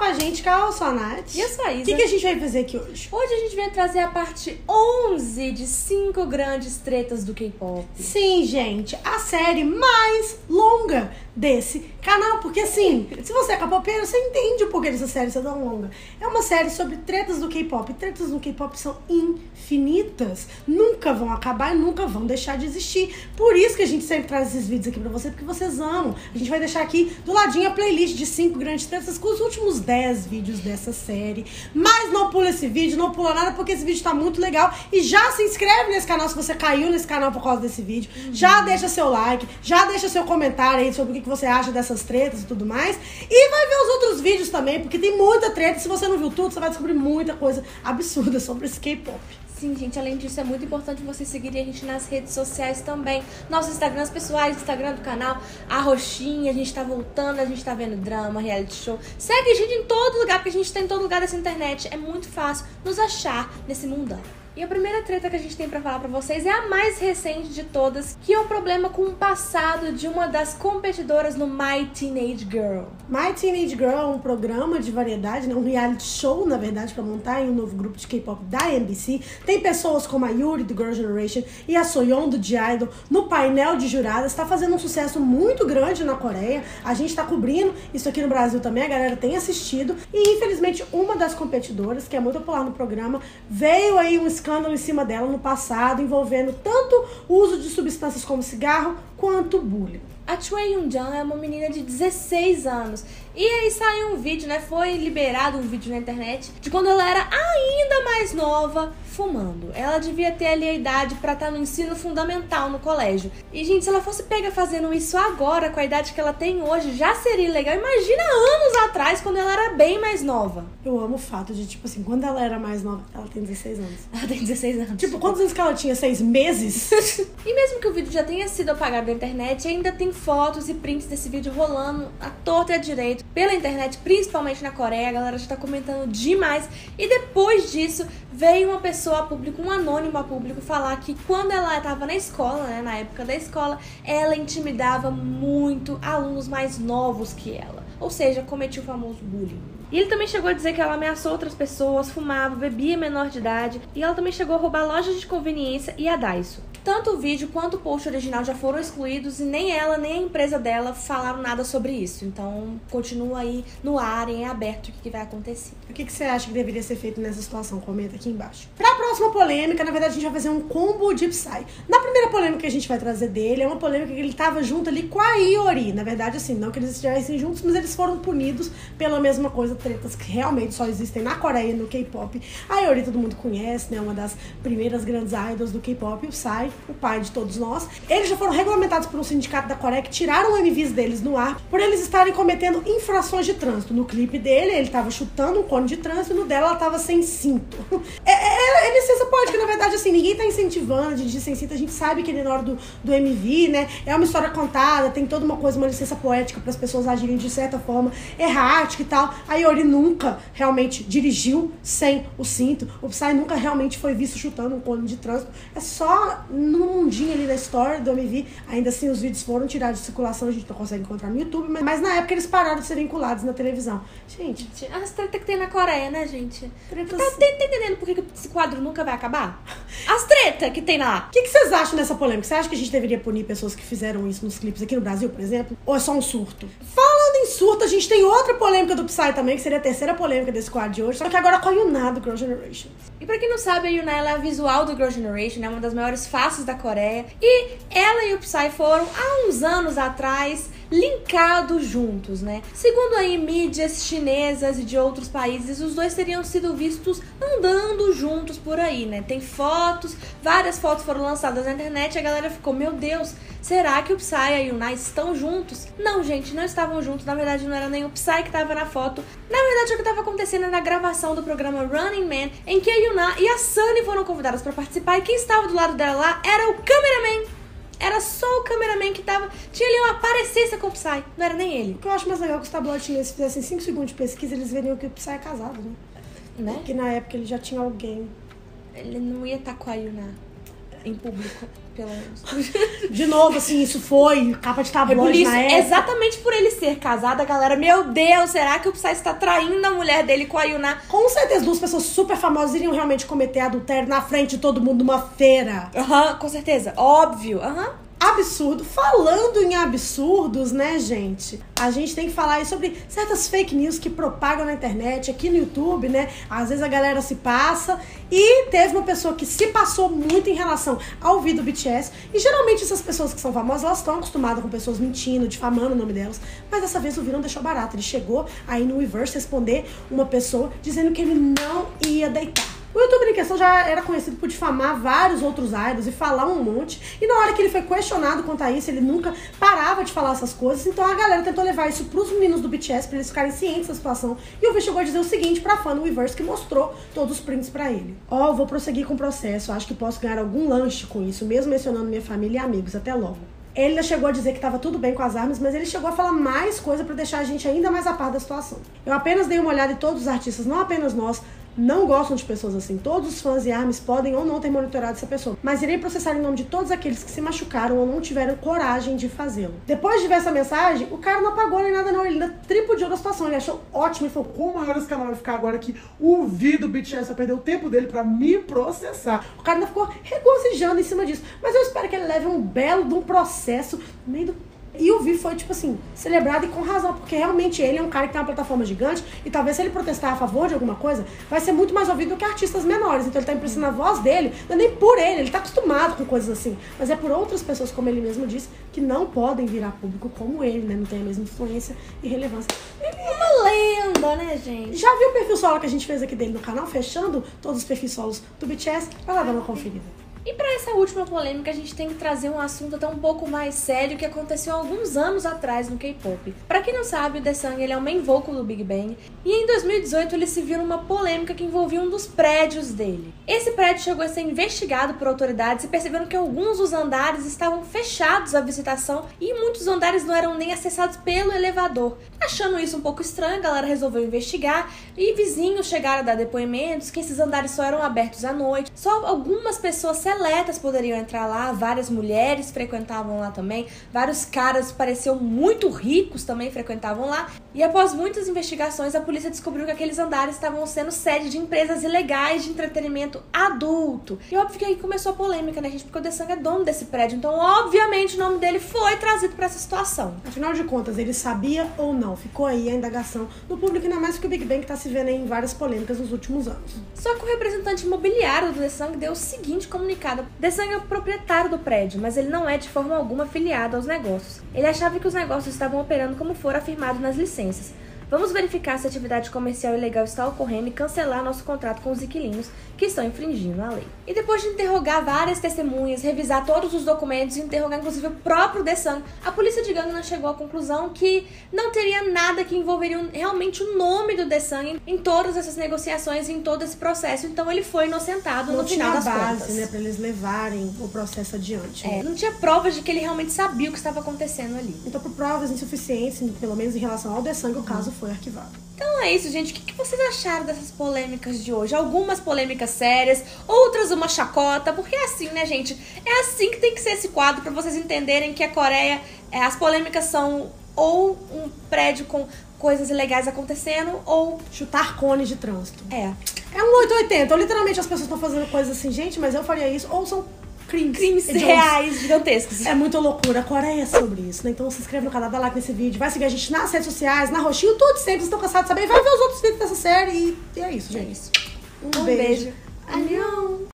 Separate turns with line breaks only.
com a gente, Carol Sonati.
E eu sou a Isa.
O que a gente vai fazer aqui hoje?
Hoje a gente vai trazer a parte 11 de 5 grandes tretas do K-pop.
Sim, gente, a série mais longa desse canal. Porque assim, se você é K-popeiro, você entende o porquê dessa série ser tão longa. É uma série sobre tretas do K-pop. Tretas do K-pop são infinitas. Nunca vão acabar e nunca vão deixar de existir. Por isso que a gente sempre traz esses vídeos aqui pra você, porque vocês amam. A gente vai deixar aqui do ladinho a playlist de 5 grandes tretas com os últimos 10 vídeos dessa série. Mas não pula esse vídeo, não pula nada, porque esse vídeo tá muito legal. E já se inscreve nesse canal se você caiu nesse canal por causa desse vídeo. Já deixa seu like, já deixa seu comentário aí sobre o que você acha dessas tretas e tudo mais. E vai ver os outros vídeos também, porque tem muita treta. Se você não viu tudo, você vai descobrir muita coisa absurda sobre esse K-pop.
Sim, gente, além disso, é muito importante vocês seguirem a gente nas redes sociais também. Nossos Instagrams pessoais, Instagram do canal, a Roxinha, a gente tá voltando, a gente tá vendo drama, reality show. Segue a gente em todo lugar, porque a gente tá em todo lugar dessa internet. É muito fácil nos achar nesse mundão. E a primeira treta que a gente tem pra falar pra vocês é a mais recente de todas, que é o problema com o passado de uma das competidoras no My Teenage Girl.
My Teenage Girl é um programa de variedade, né? Um reality show, na verdade, pra montar em um novo grupo de K-pop da MBC. Tem pessoas como a Yuri, do Girl Generation, e a Soyeon, do G-Idol, no painel de juradas. Tá fazendo um sucesso muito grande na Coreia. A gente tá cobrindo isso aqui no Brasil também, a galera tem assistido. E, infelizmente, uma das competidoras, que é muito popular no programa, veio aí um escândalo em cima dela no passado, envolvendo tanto o uso de substâncias como cigarro, quanto bullying.
A Choi Yoon-jung é uma menina de 16 anos. E aí saiu um vídeo, né? Foi liberado um vídeo na internet de quando ela era ainda mais nova, fumando. Ela devia ter ali a idade pra estar no ensino fundamental no colégio. E, gente, se ela fosse pega fazendo isso agora, com a idade que ela tem hoje, já seria legal. Imagina anos atrás, quando ela era bem mais nova.
Eu amo o fato de, tipo assim, quando ela era mais nova, ela tem 16 anos.
Ela tem 16 anos.
Tipo, quantos anos que ela tinha? 6 meses?
E mesmo que o vídeo já tenha sido apagado da internet, ainda tem fotos e prints desse vídeo rolando à torta e à direita pela internet, principalmente na Coreia. A galera já tá comentando demais. E depois disso, veio uma pessoa a público, um anônimo a público, falar que quando ela tava na escola, né, na época da escola, ela intimidava muito alunos mais novos que ela. Ou seja, cometia o famoso bullying. E ele também chegou a dizer que ela ameaçou outras pessoas, fumava, bebia menor de idade. E ela também chegou a roubar lojas de conveniência e a Daiso. Tanto o vídeo quanto o post original já foram excluídos e nem ela, nem a empresa dela falaram nada sobre isso. Então, continua aí no ar, em aberto, o que vai acontecer.
O que você acha que deveria ser feito nessa situação? Comenta aqui embaixo. Pra próxima polêmica, na verdade, a gente vai fazer um combo de Psy. Na primeira polêmica que a gente vai trazer dele, é uma polêmica que ele tava junto ali com a Iori. Na verdade, assim, não que eles estivessem juntos, mas eles foram punidos pela mesma coisa, tretas que realmente só existem na Coreia, no K-pop. A Iori todo mundo conhece, né? Uma das primeiras grandes idols do K-pop, o Psy, o pai de todos nós. Eles já foram regulamentados por um sindicato da Coreia que tiraram o MVs deles no ar por eles estarem cometendo infrações de trânsito. No clipe dele, ele tava chutando um cone de trânsito e no dela ela tava sem cinto. É licença poética, na verdade, assim, ninguém tá incentivando a dirigir sem cinto. A gente sabe que ele na hora do MV, né, é uma história contada, tem toda uma coisa, uma licença poética para as pessoas agirem de certa forma errática e tal. A Iori nunca realmente dirigiu sem o cinto. O Psy nunca realmente foi visto chutando um cone de trânsito. É só no mundinho ali da história do MV. Ainda assim, os vídeos foram tirados de circulação, a gente não consegue encontrar no YouTube, mas na época eles pararam de ser vinculados na televisão. Gente,
as tretas que tem na Coreia, né, gente?
tretas...
Tá entendendo por que esse quadro nunca vai acabar? As tretas que tem lá.
O que vocês acham dessa polêmica? Você acha que a gente deveria punir pessoas que fizeram isso nos clipes aqui no Brasil, por exemplo? Ou é só um surto? Falando em surto, a gente tem outra polêmica do Psy também, que seria a terceira polêmica desse quadro de hoje, só que agora com a Yuna do Girl Generation.
E pra quem não sabe, a Yuna ela é a visual do Girl Generation, é uma das maiores faces da Coreia. E ela e o Psy foram, há uns anos atrás, linkados juntos, né? Segundo aí mídias chinesas e de outros países, os dois teriam sido vistos andando juntos por aí, né? Tem fotos, várias fotos foram lançadas na internet e a galera ficou, meu Deus, será que o Psy e a Yuna estão juntos? Não, gente, não estavam juntos, na verdade não era nem o Psy que estava na foto. Na verdade, o que estava acontecendo na gravação do programa Running Man, em que a Yuna e a Sunny foram convidadas para participar e quem estava do lado dela lá era o cameraman. Era só o cameraman que tava... Tinha ali uma parecência com o Psy, não era nem ele.
O que eu acho mais legal é que os tabloides fizessem 5 segundos de pesquisa, eles veriam que o Psy é casado, né?
Né?
Porque na época ele já tinha alguém.
Ele não ia estar com a Yuna. em público, pelo menos.
De novo, assim, isso foi capa de tabloide na época.
Exatamente por ele ser casado, a galera, meu Deus, será que o Psy está traindo a mulher dele com a Yuna?
Com certeza, duas pessoas super famosas iriam realmente cometer adultério na frente de todo mundo numa feira.
Com certeza, óbvio,
Absurdo. Falando em absurdos, né, gente? A gente tem que falar aí sobre certas fake news que propagam na internet, aqui no YouTube, né? Às vezes a galera se passa. E teve uma pessoa que se passou muito em relação ao vídeo do BTS. E geralmente essas pessoas que são famosas, elas estão acostumadas com pessoas mentindo, difamando o nome delas. Mas dessa vez o Vi não deixou barato. Ele chegou aí no Weverse responder uma pessoa dizendo que ele não ia deitar. O youtuber em questão já era conhecido por difamar vários outros idols e falar um monte. E na hora que ele foi questionado quanto a isso, ele nunca parava de falar essas coisas. Então a galera tentou levar isso pros meninos do BTS, pra eles ficarem cientes da situação. E o Vi chegou a dizer o seguinte pra fã no Weverse, que mostrou todos os prints pra ele. Vou prosseguir com o processo. Acho que posso ganhar algum lanche com isso, mesmo mencionando minha família e amigos. Até logo. Ele ainda chegou a dizer que estava tudo bem com as armas, mas ele chegou a falar mais coisa pra deixar a gente ainda mais a par da situação. Eu apenas dei uma olhada em todos os artistas, não apenas nós, não gostam de pessoas assim. Todos os fãs e ARMYs podem ou não ter monitorado essa pessoa, mas irei processar em nome de todos aqueles que se machucaram ou não tiveram coragem de fazê-lo. Depois de ver essa mensagem, o cara não apagou nem nada não, ele ainda tripudiou da situação, ele achou ótimo e falou: como maior esse canal vai ficar agora que o Vi do BTS vai perder o tempo dele pra me processar? O cara ainda ficou regozijando em cima disso, mas eu espero que ele leve um belo de um processo meio do... E o Vi foi, tipo assim, celebrado e com razão, porque realmente ele é um cara que tem uma plataforma gigante e talvez se ele protestar a favor de alguma coisa, vai ser muito mais ouvido do que artistas menores. Então ele tá emprestando a voz dele, não é nem por ele tá acostumado com coisas assim, mas é por outras pessoas, como ele mesmo disse, que não podem virar público como ele, né? Não tem a mesma influência e relevância. Ele
é uma lenda, né, gente?
Já viu o perfil solo que a gente fez aqui dele no canal, fechando todos os perfis solos do BTS? Vai lá dar uma conferida.
E para essa última polêmica, a gente tem que trazer um assunto até um pouco mais sério que aconteceu há alguns anos atrás no K-pop. Para quem não sabe, o Daesung, ele é o main vocal do Big Bang, e em 2018 ele se viu numa polêmica que envolvia um dos prédios dele. Esse prédio chegou a ser investigado por autoridades e perceberam que alguns dos andares estavam fechados à visitação e muitos andares não eram nem acessados pelo elevador. Achando isso um pouco estranho, a galera resolveu investigar e vizinhos chegaram a dar depoimentos que esses andares só eram abertos à noite, só algumas pessoas seletas poderiam entrar lá, várias mulheres frequentavam lá também, vários caras pareciam muito ricos também frequentavam lá, e após muitas investigações a polícia descobriu que aqueles andares estavam sendo sede de empresas ilegais de entretenimento adulto. E óbvio que aí começou a polêmica, né, gente, porque o Daesung é dono desse prédio, então obviamente o nome dele foi trazido para essa situação.
Afinal de contas, ele sabia ou não? Ficou aí a indagação do público, ainda mais que o Big Bang tá se vendo aí em várias polêmicas nos últimos anos.
Só que o representante imobiliário do Daesung deu o seguinte comunicado: Daesung é o proprietário do prédio, mas ele não é de forma alguma afiliado aos negócios. Ele achava que os negócios estavam operando como for afirmado nas licenças. Vamos verificar se a atividade comercial ilegal está ocorrendo e cancelar nosso contrato com os inquilinos que estão infringindo a lei. E depois de interrogar várias testemunhas, revisar todos os documentos e interrogar inclusive o próprio Daesung, a polícia de Gangnam chegou à conclusão que não teria nada que envolveria realmente o nome do Daesung em todas essas negociações e em todo esse processo. Então ele foi inocentado no final das contas.
Não tinha base, né, pra eles levarem o processo adiante. Né?
Não tinha provas de que ele realmente sabia o que estava acontecendo ali.
Então, por provas insuficientes, pelo menos em relação ao Daesung, o caso foi arquivado.
Então é isso, gente. O que vocês acharam dessas polêmicas de hoje? Algumas polêmicas sérias, outras uma chacota, porque é assim, né, gente? É assim que tem que ser esse quadro, pra vocês entenderem que a Coreia, as polêmicas são ou um prédio com coisas ilegais acontecendo, ou
chutar cones de trânsito.
É
um 880. Ou, literalmente as pessoas estão fazendo coisas assim, gente, mas eu faria isso. Ou são crimes
reais, gigantescos.
É muita loucura. A Coreia é sobre isso, né? Então se inscreve no canal, dá like nesse vídeo, vai seguir a gente nas redes sociais, na Roxinho, tudo sempre. Vocês estão cansados de saber, vai ver os outros vídeos dessa série. E é isso, gente.
Um beijo.
Anhão.